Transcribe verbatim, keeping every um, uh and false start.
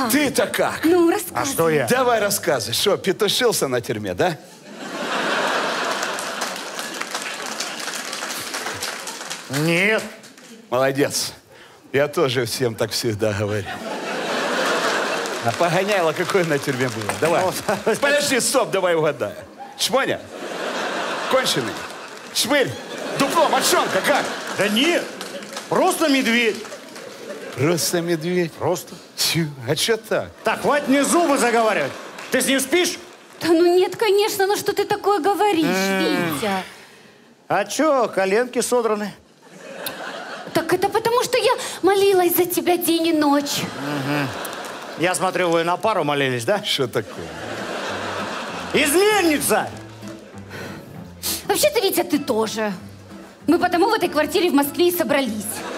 как? Ты-то как? Ну, рассказывай. А что я? Давай рассказывай. Что, петушился на тюрьме, да? Нет. Молодец. Я тоже всем так всегда говорю. А погоняло какое на тюрьме было? Давай. Подожди, стоп, давай угадаю. Шмоня? Конченый? Шмыль? Дупло, мочонка, как? Да нет. Просто медведь. Просто медведь. Просто. Тю, а что так? Так, хватит мне зубы заговаривать. Ты с ним спишь? Да ну нет, конечно, ну что ты такое говоришь, Витя? А чё, коленки содраны? Так это потому, что я молилась за тебя день и ночь. Угу. Я смотрю, вы на пару молились, да? Что такое? Изменница! Вообще-то, Витя, ты тоже. Мы потому в этой квартире в Москве и собрались.